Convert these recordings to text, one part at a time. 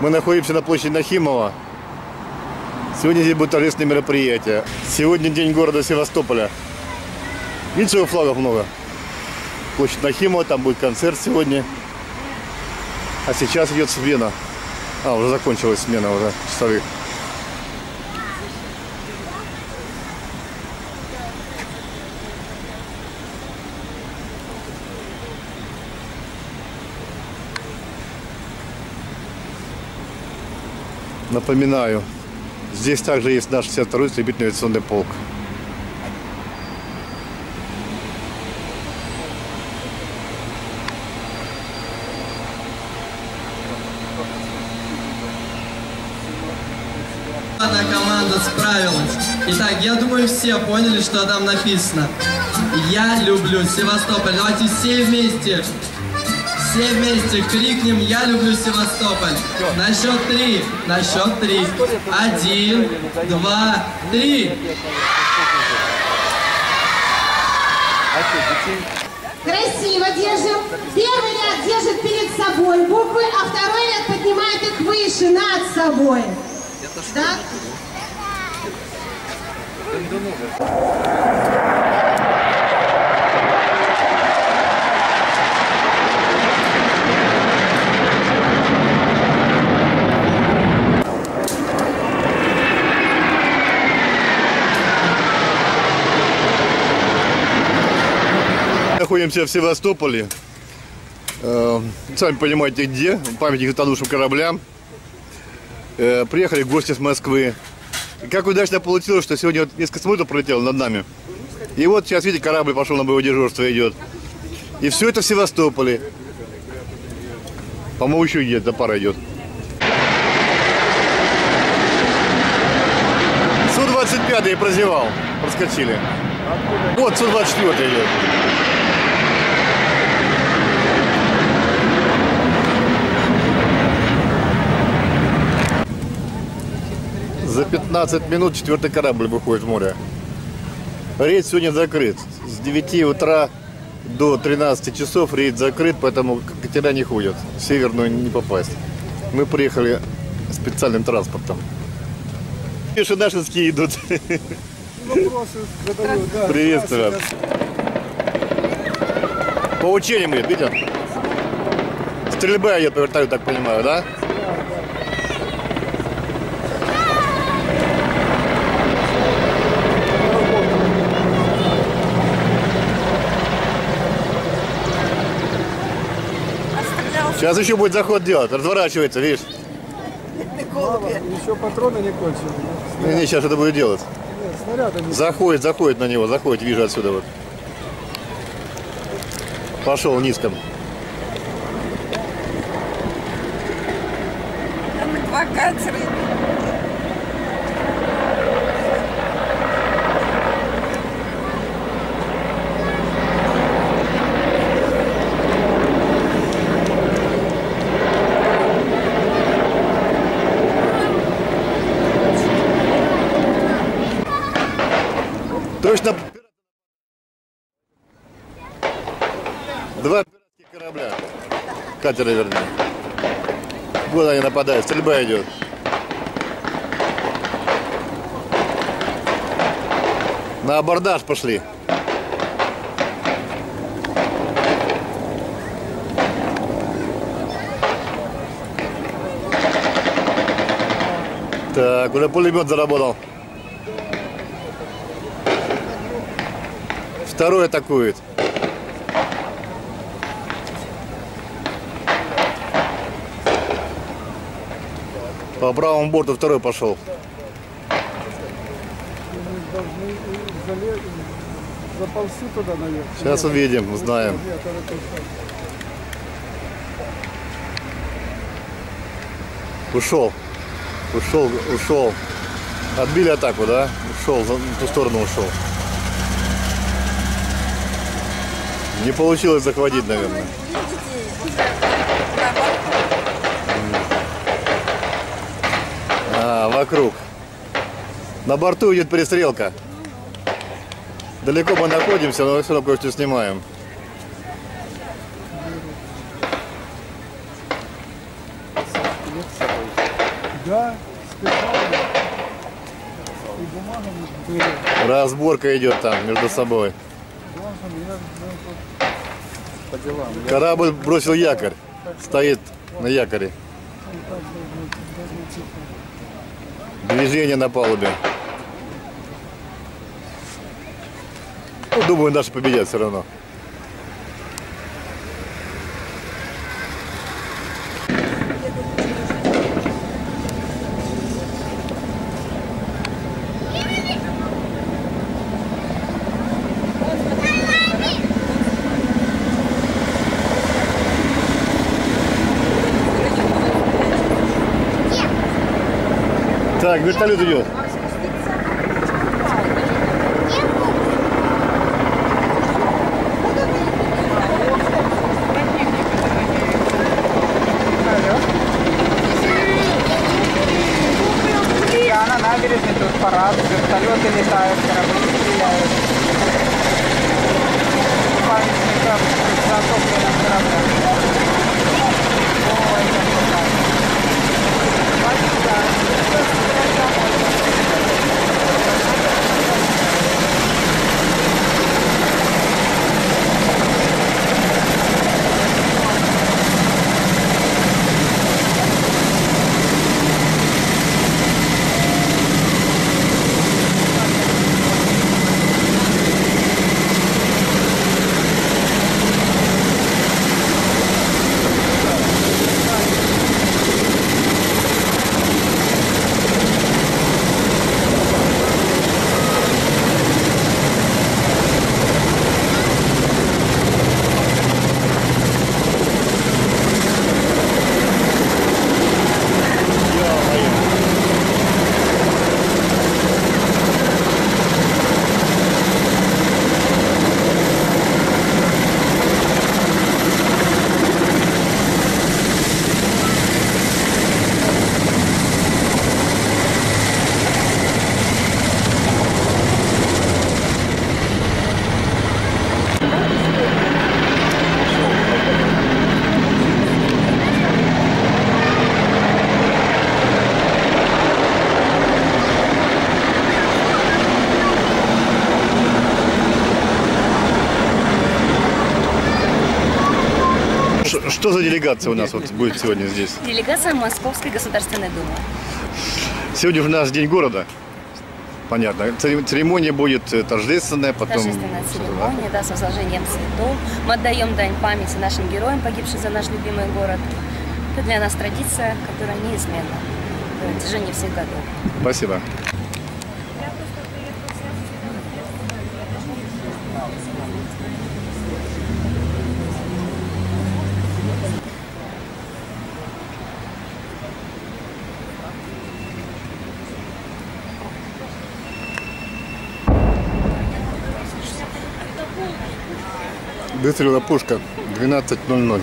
Мы находимся на площади Нахимова. Сегодня здесь будет торжественное мероприятие. Сегодня день города Севастополя. Видите, флагов много. Площадь Нахимова, там будет концерт сегодня. А сейчас идет смена. Уже закончилась смена уже часовых. Напоминаю, здесь также есть наш 62-й истребительный авиационный полк. Одна команда справилась. Итак, я думаю, все поняли, что там написано. Я люблю Севастополь. Давайте все вместе. Все вместе крикнем «Я люблю Севастополь». На счет три. На счет три. 1, 2, 3. Красиво держим. Первый ряд держит перед собой буквы, а второй ряд поднимает их выше, над собой. Да? Находимся в Севастополе. Сами понимаете, где. Памятник затонувшим кораблям. Приехали гости с Москвы. И как удачно получилось, что сегодня вот несколько самолетов пролетело над нами. И вот сейчас, видите, корабль пошел на боевое дежурство, идет. И все это в Севастополе. По-моему, еще где-то пара идет. Су-25 я прозевал. Проскочили. Вот Су-24 идет. За 15 минут 4-й корабль выходит в море. Рейд сегодня закрыт. С 9 утра до 13 часов рейд закрыт, поэтому катера не ходят. В Северную не попасть. Мы приехали специальным транспортом. Пешие нашинские идут. Вопросы задаю, да. Приветствую вас. По учениям идет, видите? Стрельба идет по вертолету, так понимаю, да? Сейчас еще будет заход делать, разворачивается, видишь? Еще патроны не кончили. Не, сейчас это будет делать. Нет, снаряды не... Заходит на него, вижу отсюда вот. Пошел низком. Там 2 катера. Точно 2 пиратских корабля. Катера, вернее. Вот они нападают, стрельба идет. На абордаж пошли. Так, уже пулемет заработал. Второй атакует. По правому борту второй пошел. Заползти туда наверх. Сейчас увидим, узнаем. Ушел. Отбили атаку, да? Ушел, в ту сторону ушел. Не получилось захватить, наверное. Вокруг. На борту идет перестрелка. Далеко мы находимся, но все равно кое-что снимаем. Нет с собой. Да, специально. И бумагами были. Разборка идет там между собой. Должен я тут по делам. Корабль бросил якорь. Стоит на якоре. Он так должен тихо. Движение на палубе. Ну, думаю, наши победят все равно. Так, вертолет идет. Я на набережной, тут парад, вертолеты летают, корабли стреляют. Памятник затопленным кораблям. Ой, как прекрасно. Что за делегация у нас вот будет сегодня здесь? Делегация Московской Государственной Думы. Сегодня же наш день города. Понятно. Церемония будет торжественная, потом... Торжественная церемония, да, с возложением цветов. Мы отдаем дань памяти нашим героям, погибшим за наш любимый город. Это для нас традиция, которая неизменна на протяжении всех годов. Спасибо. Выстрелила пушка 12:00.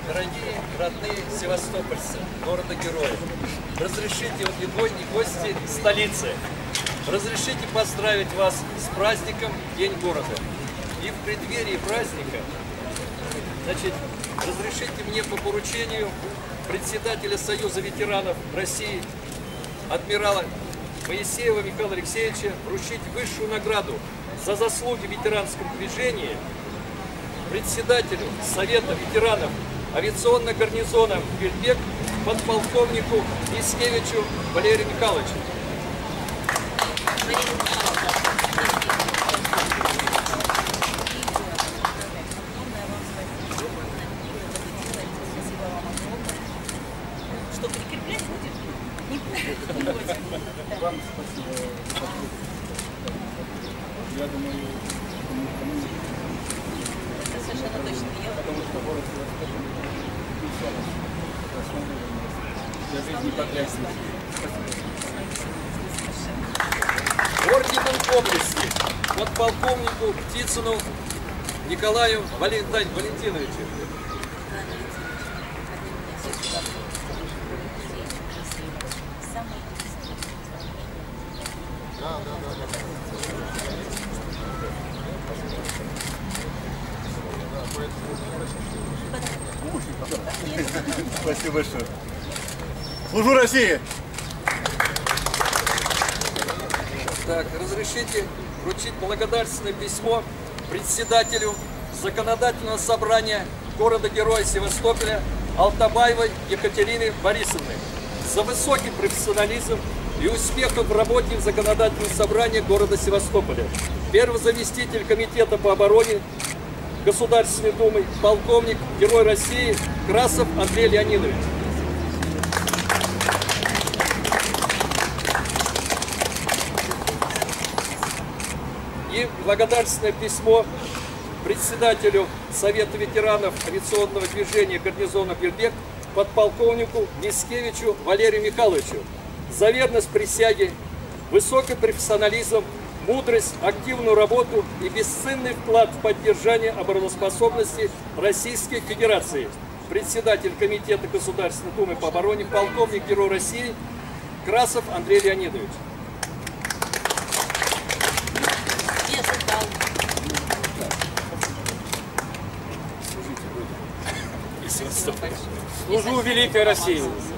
Дорогие, родные севастопольцы, города-героя, разрешите вот и гости столицы, разрешите поздравить вас с праздником День города. И в преддверии праздника, значит, разрешите мне по поручению председателя Союза ветеранов России, адмирала Моисеева Михаила Алексеевича, вручить высшую награду за заслуги в ветеранском движении председателю Совета ветеранов авиационного гарнизона Бельбек, подполковнику Мискевичу Валерию Михайловичу. Что, прикреплять будем? Не будем. Вам спасибо. Я думаю, Это совершенно точно. потому что город Севастополь для жизни потрясный. Орденом доблести подполковнику Птицыну Николаю Валентиновичу. Спасибо большое. Служу России! Так, разрешите вручить благодарственное письмо председателю Законодательного собрания города-героя Севастополя Алтабаевой Екатерины Борисовны за высокий профессионализм и успехи в работе в Законодательном собрании города Севастополя. Первый заместитель комитета по обороне Государственной Думы, полковник, Герой России Красов Андрей Леонидович. И благодарственное письмо председателю Совета ветеранов авиационного движения гарнизона Бельбек, подполковнику Мискевичу Валерию Михайловичу за верность присяге, высокий профессионализм, мудрость, активную работу и бесценный вклад в поддержание обороноспособности Российской Федерации. Председатель Комитета Государственной Думы по обороне, полковник, Герой России Красов Андрей Леонидович. Служу Великой России.